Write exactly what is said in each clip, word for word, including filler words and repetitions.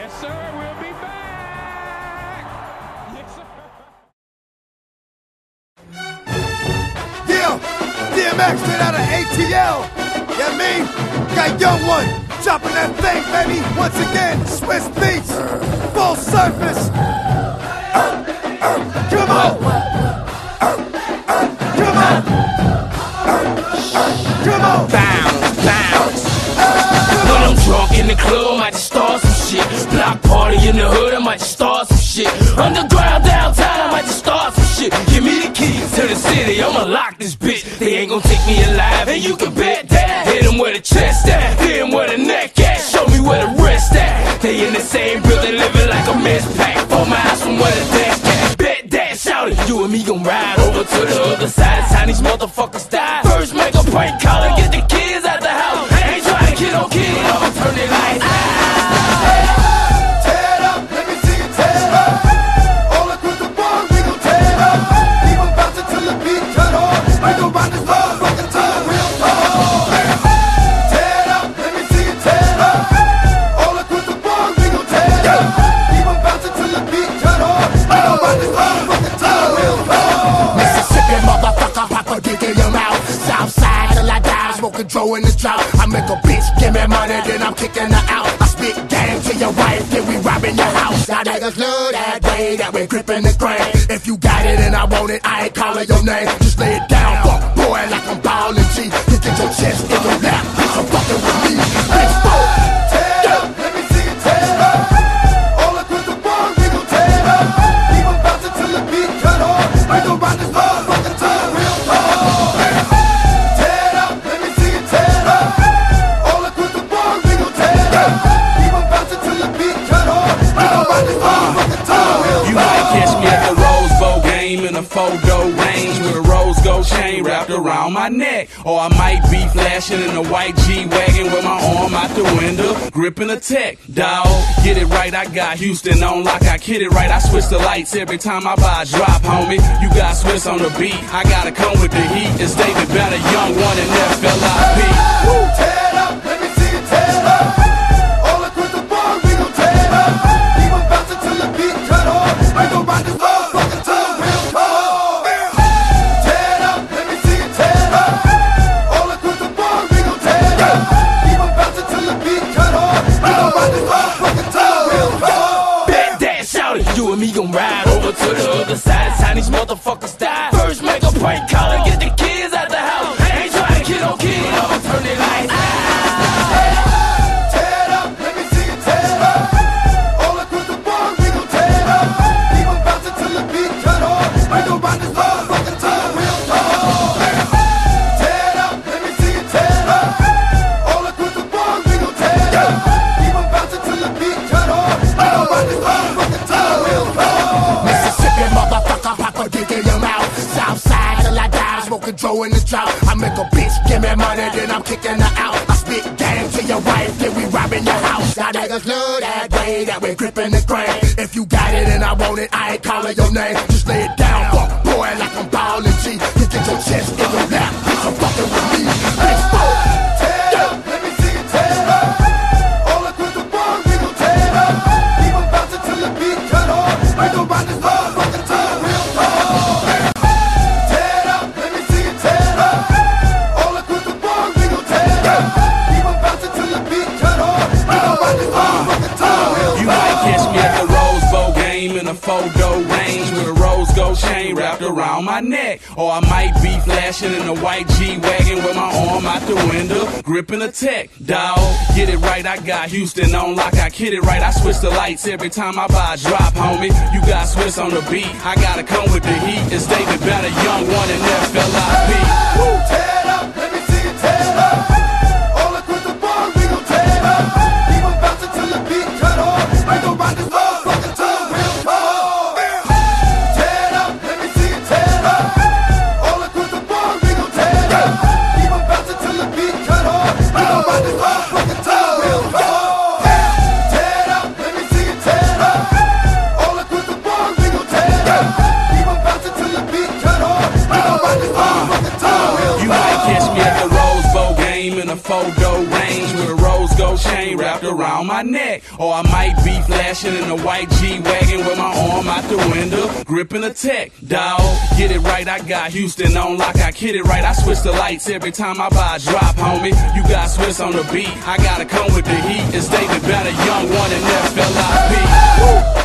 Yes, sir. We'll be back. Yes, sir. Yeah, D M X straight out of A T L. Yeah, me, got young one, chopping that thing, baby. Once again, Swiss beats, full surface. Uh, uh, come on, uh, uh, come on, uh, uh, come on. Bounce, bounce. When I'm drunk in the club, I might just start some shit. Block party in the hood, I might just start some shit. Underground downtown, I might just start some shit. Give me the keys to the city, I'ma lock this bitch. They ain't gon' take me alive, and you can bet that. Hit them where the chest at, hit them where the neck at. Show me where the wrist at. They in the same building, living like a mess pack. Four miles from where the desk at. Bet that, shout it. You and me gon' ride over to the other side. It's time these motherfuckers die. First make a prank call and get the kids out the house. Ain't trying to kid on kid, I'ma turn it lights out. Tear it up, let me see you tear it up. All across the board, we gon' tear it up. Keep on bouncing till the beat cut off. We gon' rock this motherfucker till the real talk. Tear it up, let me see you tear it up. All across the board, we gon' tear it up. Keep on bouncing till the beat cut off. We gon' rock this motherfucker till the real talk. Mississippi motherfucker, pop a dick in your mouth. Southside till I die, smoking Joe in the drought. I make a bitch give me money, then I'm kicking her out. I spit game to your wife, then we robbing your house. Y'all niggas love that way that we gripping the grain. If you got it and I want it, I ain't calling your name. Just lay it down, fuck boy, like I'm ballin' G. You get your chest in your lap, bitch, I'm fucking with me. Bitch, fuck. Tear it up, let me see you tear it up. All across the board, we gon' tear it up. Keep on bouncing till the beat cut off. We gon' rock this motherfucker till the real talk. Tear it up, let me see you tear it up. All across the board, we gon' tear it up. Keep on bouncing till the beat cut off. We gon' rock this motherfucker till the real talk. You might catch me at the Rose Bowl game in a photo range with a rose gold chain wrapped around my neck. Or I might be flashing in a white G-Wagon with my arm out the window, gripping a tech. Dawg, get it right, I got Houston on lock, I kid it right. I switch the lights every time I buy a drop, homie. You got Swiss on the beat, I gotta come with the heat. It's David Banner, young one and F L I P. Woo! Tear it up, let me see you tear it up. All across the board, we gon' tear it up. Keep on bouncing till the beat cut off. We gon' rock this motherfucker till the real talk. Tear it up, let me see you tear it up. All across the board, we gon' tear it up. Keep on bouncing till the beat cut off. We gon' rock this motherfucker till the real talk. Bet that, shout it. You and me gon' ride over to the other side. It's time these motherfuckers die. First make a prank call and get the kids out the house. Ain't trying to kid on kid, I'ma turn it lights out. Tear it up, let me see you tear it up. All across the board, we gon' tear it up. Keep on bouncing till the beat cut off. We gon' rock this motherfucker till the real talk. Tear it up, let me see you tear it up. All across the board, we gon' tear it up. Keep on bouncing till the beat cut off. We gon' rock this motherfucker till the real talk. Mississippi motherfucker, pop a dick in your mouth. Southside till I die, smoking Joe in the drought. I make a bitch give me money, then I'm kicking her out. I spit game to your wife, then we robbing your house. Y'all niggas love that way that we gripping the grain. If you got it and I want it, I ain't calling your name. Just lay it down, fuck boy, like I'm ballin' G. You get your chest in your lap, bitch, I'm fucking with me. Bitch, fuck. Tear it up, let me see you tear it up. All across the board, we gon' tear it up. Keep on bouncing till the beat cut off. We gon' rock this motherfucker till the real talk. Tear it up, let me see you tear it up. All across the board, we gon' tear it up. Keep on bouncing till the beat cut off. We gon' rock this motherfucker till the real talk. You might catch me at the Rose Bowl game in a photo range with a rose gold chain wrapped around my neck. Or I might be flashing in a white G-Wagon with my arm out the window, gripping a tech. Dawg, get it right, I got Houston on lock, I kid it right. I switch the lights every time I buy a drop, homie. You got Swiss on the beat, I gotta come with the heat. It's David Banner, young one and F L I P. Woo! Tear it up, let me see you tear it up. All across the board, we gon' tear it up. Keep on bouncing till the beat cut off. We gon' rock this motherfucker till the real talk. Tear it up, let me see you tear it up. All across the board, we gon' tear it up. Keep on bouncing till the beat cut off. We gon' rock this motherfucker till the real talk. Tear it up, let me see you tear it up. All across the board, we gon' tear it up. Keep on bouncing till the beat cut off. We gon' rock this motherfucker till the real talk. You might catch me chain wrapped around my neck. Or I might be flashing in a white G-Wagon with my arm out the window, gripping a tech. Dawg, get it right, I got Houston on lock, I kid it right. I switch the lights every time I buy a drop, homie. You got Swiss on the beat, I gotta come with the heat. It's David Banner, young one and F L I P. Woo!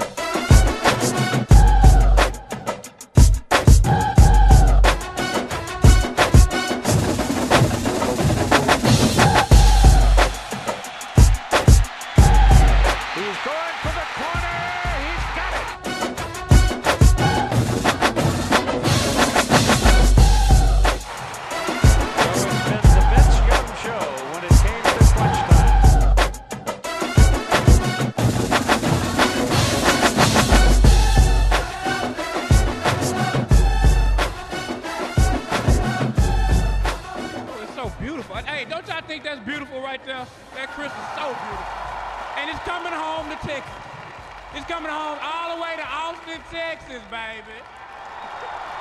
Hey, don't y'all think that's beautiful right there? That Chris is so beautiful. And it's coming home to Texas. It's coming home all the way to Austin, Texas, baby.